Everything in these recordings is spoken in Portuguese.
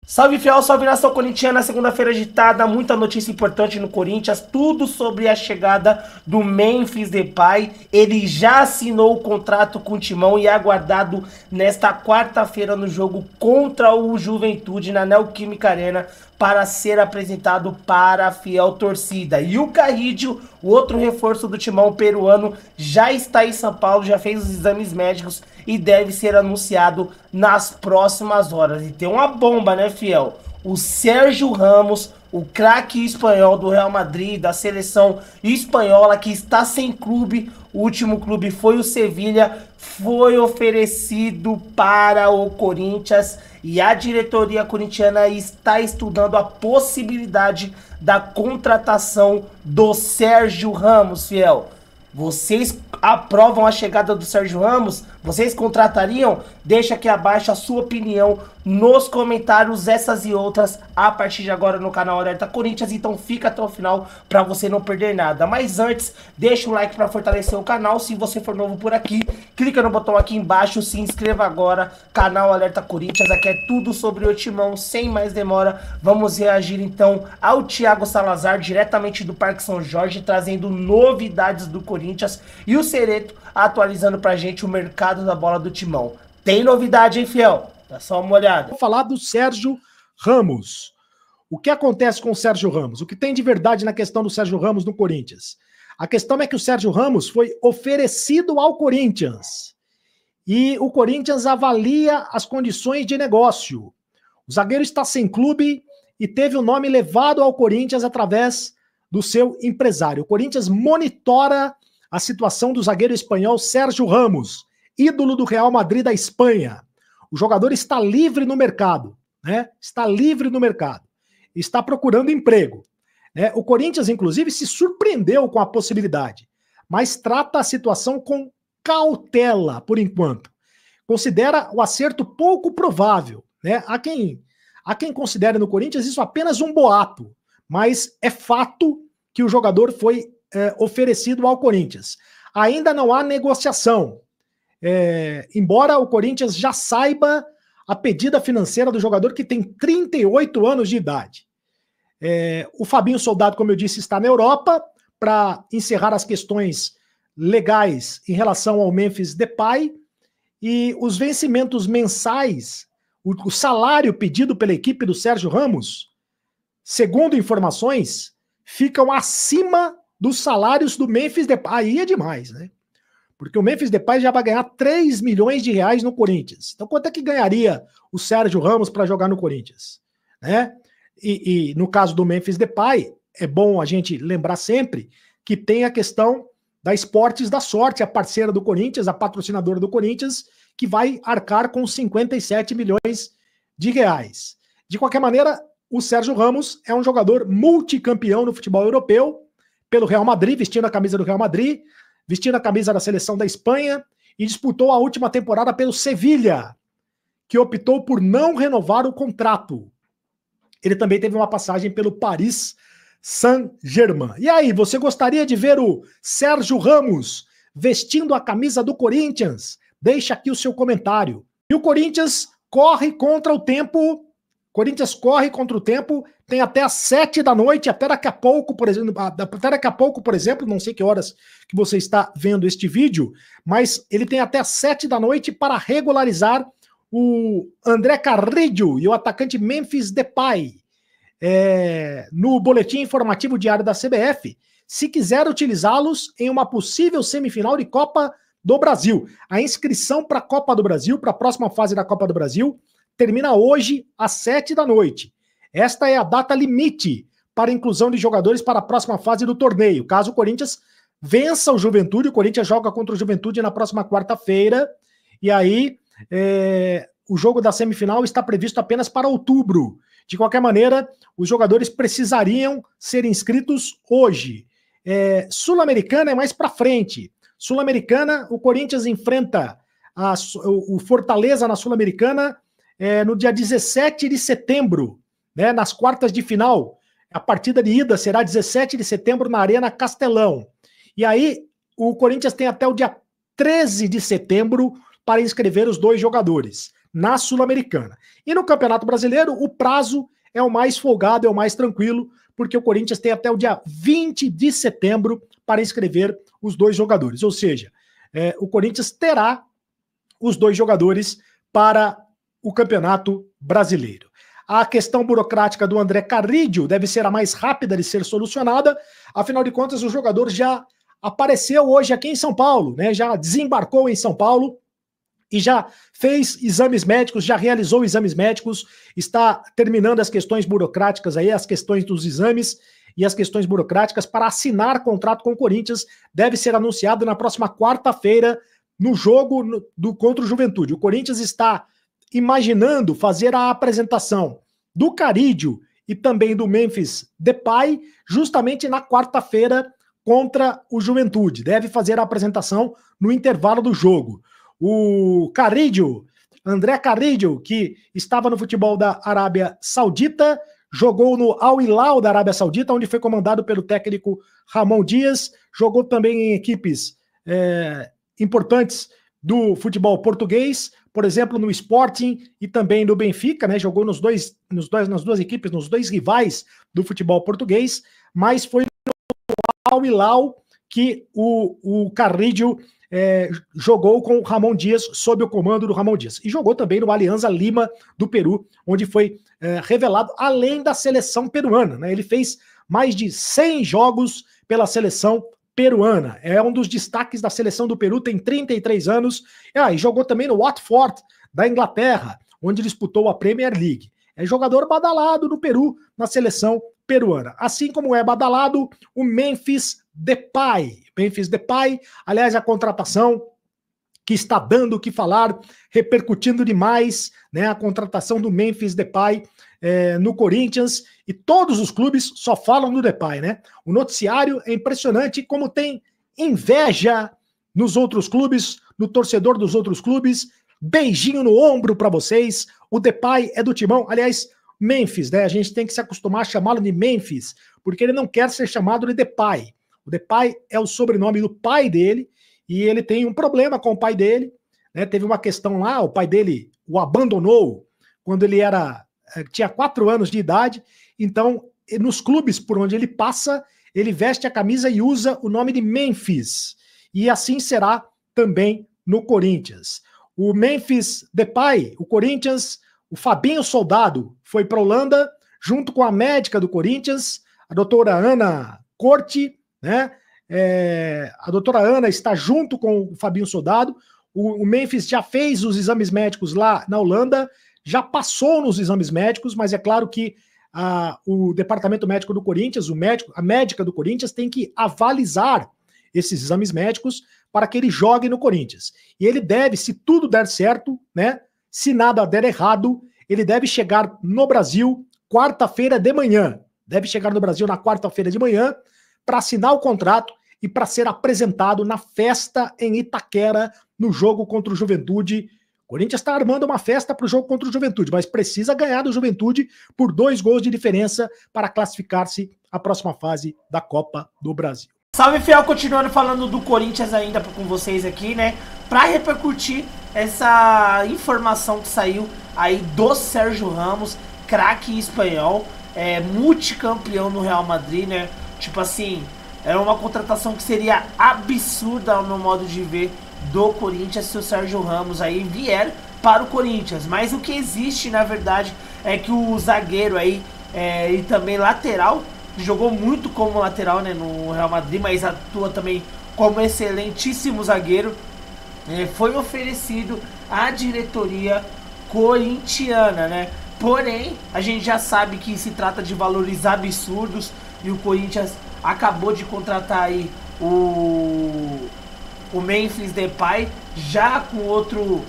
Salve fiel, salve nação corintiana, segunda-feira agitada, muita notícia importante no Corinthians, tudo sobre a chegada do Memphis Depay. Ele já assinou o contrato com o Timão e é aguardado nesta quarta-feira no jogo contra o Juventude na Neoquímica Arena para ser apresentado para a fiel torcida. E o Carrídio, o outro reforço do Timão peruano, já está em São Paulo, já fez os exames médicos e deve ser anunciado nas próximas horas. E tem uma bomba, né, fiel? O Sérgio Ramos, o craque espanhol do Real Madrid, da seleção espanhola, que está sem clube, o último clube foi o Sevilha, foi oferecido para o Corinthians e a diretoria corintiana está estudando a possibilidade da contratação do Sérgio Ramos, fiel. Vocês aprovam a chegada do Sérgio Ramos? Vocês contratariam? Deixa aqui abaixo a sua opinião nos comentários, essas e outras, a partir de agora no canal Alerta Corinthians. Então fica até o final para você não perder nada. Mas antes, deixa o like para fortalecer o canal. Se você for novo por aqui, clica no botão aqui embaixo, se inscreva agora, canal Alerta Corinthians. Aqui é tudo sobre o Timão, sem mais demora. Vamos reagir então ao Thiago Salazar, diretamente do Parque São Jorge, trazendo novidades do Corinthians, e o Cereto atualizando pra gente o mercado da bola do Timão. Tem novidade, hein, fiel? Dá só uma olhada. Vou falar do Sérgio Ramos. O que acontece com o Sérgio Ramos? O que tem de verdade na questão do Sérgio Ramos no Corinthians? A questão é que o Sérgio Ramos foi oferecido ao Corinthians e o Corinthians avalia as condições de negócio. O zagueiro está sem clube e teve o nome levado ao Corinthians através do seu empresário. O Corinthians monitora a situação do zagueiro espanhol Sérgio Ramos, ídolo do Real Madrid da Espanha. O jogador está livre no mercado, né? Está livre no mercado. Está procurando emprego. Né? O Corinthians, inclusive, se surpreendeu com a possibilidade, mas trata a situação com cautela, por enquanto. Considera o acerto pouco provável. Né? Há quem considere no Corinthians isso apenas um boato, mas é fato que o jogador foi oferecido ao Corinthians. Ainda não há negociação. Embora o Corinthians já saiba a pedida financeira do jogador, que tem 38 anos de idade. O Fabinho Soldado, como eu disse, está na Europa para encerrar as questões legais em relação ao Memphis Depay, e os vencimentos mensais, o salário pedido pela equipe do Sérgio Ramos, segundo informações, ficam acima dos salários do Memphis Depay. Aí é demais, né? Porque o Memphis Depay já vai ganhar 3 milhões de reais no Corinthians. Então quanto é que ganharia o Sérgio Ramos para jogar no Corinthians? Né? E no caso do Memphis Depay, é bom a gente lembrar sempre que tem a questão da Esportes da Sorte, a parceira do Corinthians, a patrocinadora do Corinthians, que vai arcar com 57 milhões de reais. De qualquer maneira, o Sérgio Ramos é um jogador multicampeão no futebol europeu, pelo Real Madrid, vestindo a camisa do Real Madrid, vestindo a camisa da seleção da Espanha, e disputou a última temporada pelo Sevilha, que optou por não renovar o contrato. Ele também teve uma passagem pelo Paris Saint-Germain. E aí, você gostaria de ver o Sérgio Ramos vestindo a camisa do Corinthians? Deixa aqui o seu comentário. E o Corinthians corre contra o tempo. Tem até às 7 da noite, até daqui a pouco, por exemplo, não sei que horas que você está vendo este vídeo, mas ele tem até às 7 da noite para regularizar o André Carrillo e o atacante Memphis Depay. No boletim informativo diário da CBF, se quiser utilizá-los em uma possível semifinal de Copa do Brasil. A inscrição para a Copa do Brasil, para a próxima fase da Copa do Brasil, termina hoje às 7 da noite. Esta é a data limite para a inclusão de jogadores para a próxima fase do torneio. Caso o Corinthians vença o Juventude, o Corinthians joga contra o Juventude na próxima quarta-feira, e aí o jogo da semifinal está previsto apenas para outubro. De qualquer maneira, os jogadores precisariam ser inscritos hoje. Sul-Americana é mais para frente. Sul-Americana, o Corinthians enfrenta o Fortaleza na Sul-Americana no dia 17 de setembro, né, nas quartas de final. A partida de ida será 17 de setembro na Arena Castelão. E aí, o Corinthians tem até o dia 13 de setembro para inscrever os dois jogadores. na Sul-Americana. E no Campeonato Brasileiro, o prazo é o mais folgado, é o mais tranquilo, porque o Corinthians tem até o dia 20 de setembro para inscrever os 2 jogadores. Ou seja, o Corinthians terá os 2 jogadores para o Campeonato Brasileiro. A questão burocrática do André Carrillo deve ser a mais rápida de ser solucionada, afinal de contas o jogador já apareceu hoje aqui em São Paulo, né? Já desembarcou em São Paulo e já fez exames médicos, já realizou exames médicos, está terminando as questões burocráticas aí, as questões dos exames e as questões burocráticas para assinar contrato com o Corinthians. Deve ser anunciado na próxima quarta-feira no jogo contra o Juventude. O Corinthians está imaginando fazer a apresentação do Carrillo e também do Memphis Depay justamente na quarta-feira contra o Juventude. Deve fazer a apresentação no intervalo do jogo. O Carrillo, André Carrillo, que estava no futebol da Arábia Saudita, jogou no Al Hilal da Arábia Saudita, onde foi comandado pelo técnico Ramon Dias, jogou também em equipes importantes do futebol português, por exemplo, no Sporting e também no Benfica, né? Jogou nas duas equipes, nos 2 rivais do futebol português, mas foi no Al Hilal que o Carrillo jogou com o Ramon Dias, sob o comando do Ramon Dias. E jogou também no Alianza Lima do Peru, onde foi revelado, além da seleção peruana, né? Ele fez mais de 100 jogos pela seleção peruana. É um dos destaques da seleção do Peru, tem 33 anos. E jogou também no Watford, da Inglaterra, onde disputou a Premier League. É jogador badalado no Peru, na seleção peruana. Assim como é badalado o Memphis Depay. Memphis Depay, aliás, a contratação que está dando o que falar, repercutindo demais, né? A contratação do Memphis Depay no Corinthians, e todos os clubes só falam do Depay, né? O noticiário é impressionante como tem inveja nos outros clubes, no torcedor dos outros clubes. Beijinho no ombro para vocês. O Depay é do Timão. Aliás, Memphis, né? A gente tem que se acostumar a chamá-lo de Memphis, porque ele não quer ser chamado de Depay. O Depay é o sobrenome do pai dele, e ele tem um problema com o pai dele, né? Teve uma questão lá, o pai dele o abandonou quando ele tinha 4 anos de idade. Então, nos clubes por onde ele passa, ele veste a camisa e usa o nome de Memphis. E assim será também no Corinthians. O Memphis Depay, o Corinthians, o Fabinho Soldado foi para a Holanda, junto com a médica do Corinthians, a doutora Ana Corte, né? A doutora Ana está junto com o Fabinho Soldado. O Memphis já fez os exames médicos lá na Holanda, já passou nos exames médicos, mas é claro que o departamento médico do Corinthians, a médica do Corinthians, tem que avalizar esses exames médicos para que ele jogue no Corinthians. E ele deve, se tudo der certo, né? Se nada der errado, ele deve chegar no Brasil quarta-feira de manhã. Deve chegar no Brasil na quarta-feira de manhã para assinar o contrato e para ser apresentado na festa em Itaquera, no jogo contra o Juventude. O Corinthians está armando uma festa para o jogo contra o Juventude, mas precisa ganhar do Juventude por 2 gols de diferença para classificar-se à próxima fase da Copa do Brasil. Salve, fiel, continuando falando do Corinthians ainda com vocês aqui, né? Para repercutir essa informação que saiu aí do Sérgio Ramos, craque espanhol, multicampeão no Real Madrid, né? Tipo assim, era uma contratação que seria absurda ao meu modo de ver do Corinthians se o Sérgio Ramos aí vier para o Corinthians. Mas o que existe, na verdade, é que o zagueiro aí e também lateral, jogou muito como lateral, né, no Real Madrid, mas atua também como excelentíssimo zagueiro, foi oferecido à diretoria corintiana, né? Porém, a gente já sabe que se trata de valores absurdos e o Corinthians acabou de contratar aí o Memphis Depay, já com outro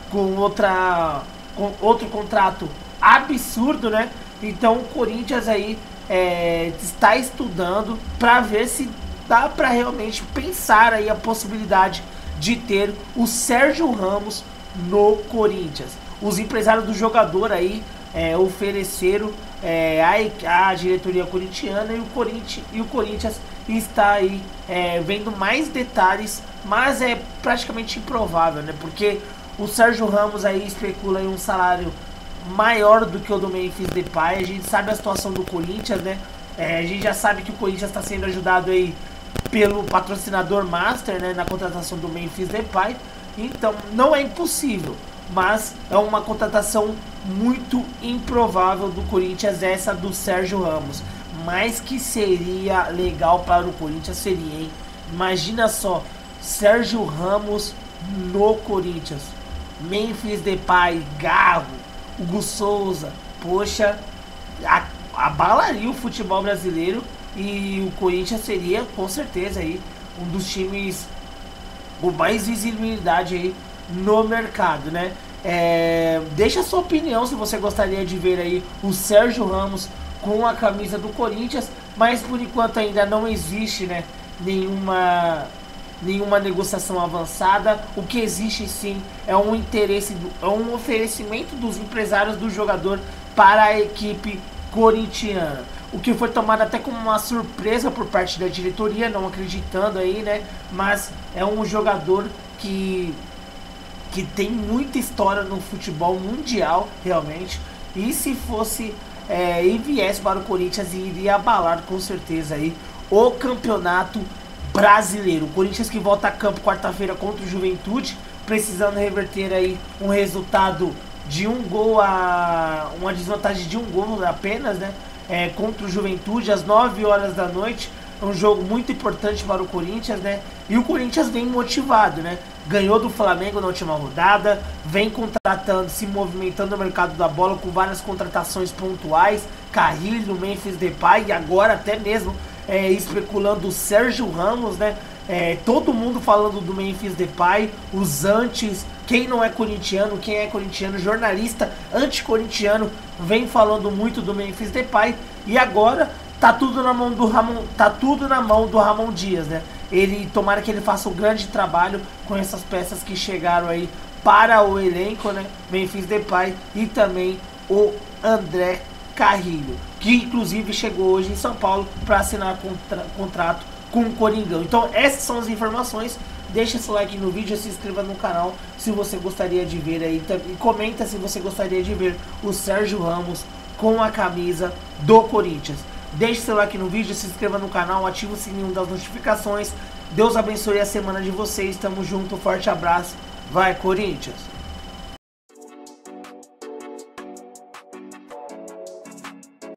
contrato absurdo, né? Então o Corinthians aí está estudando para ver se dá para realmente pensar aí a possibilidade de ter o Sérgio Ramos no Corinthians. Os empresários do jogador aí ofereceram a diretoria corintiana e o Corinthians está aí vendo mais detalhes, mas é praticamente improvável, né? Porque O Sérgio Ramos aí especula em um salário maior do que o do Memphis Depay. A gente sabe a situação do Corinthians, né? A gente já sabe que o Corinthians está sendo ajudado aí pelo patrocinador Master, né, na contratação do Memphis Depay. Então não é impossível, mas é uma contratação muito improvável do Corinthians, essa do Sérgio Ramos. Mas que seria legal para o Corinthians, seria, hein? Imagina só, Sérgio Ramos no Corinthians, Memphis Depay, Garro, Hugo Souza, poxa, abalaria o futebol brasileiro e o Corinthians seria com certeza aí um dos times com mais visibilidade aí no mercado, né? Deixa a sua opinião se você gostaria de ver aí o Sérgio Ramos com a camisa do Corinthians, mas por enquanto ainda não existe, né, nenhuma negociação avançada. O que existe sim é um interesse, é um oferecimento dos empresários do jogador para a equipe corintiana, o que foi tomado até como uma surpresa por parte da diretoria, não acreditando aí, né? Mas é um jogador que tem muita história no futebol mundial, realmente. E se fosse e viesse para o Corinthians, iria abalar com certeza aí o campeonato brasileiro. O Corinthians que volta a campo quarta-feira contra o Juventude, precisando reverter aí um resultado de um gol uma desvantagem de um gol apenas, né? Contra o Juventude às 9 horas da noite. É um jogo muito importante para o Corinthians, né? E o Corinthians vem motivado, né? Ganhou do Flamengo na última rodada, vem contratando, se movimentando no mercado da bola com várias contratações pontuais, Carrilho, Memphis Depay e agora até mesmo especulando o Sérgio Ramos, né? Todo mundo falando do Memphis Depay, os antes, quem não é corintiano, quem é corintiano, jornalista anti-corintiano vem falando muito do Memphis Depay e agora tá tudo na mão do Ramon Dias, né? Tomara que ele faça um grande trabalho com essas peças que chegaram aí para o elenco, né? Memphis Depay e também o André Carrilho, que inclusive chegou hoje em São Paulo para assinar contrato com o Coringão. Então essas são as informações. Deixa seu like no vídeo, se inscreva no canal se você gostaria de ver aí, e comenta se você gostaria de ver o Sérgio Ramos com a camisa do Corinthians. Deixe seu like no vídeo, se inscreva no canal, ative o sininho das notificações. Deus abençoe a semana de vocês, tamo junto, forte abraço, vai Corinthians!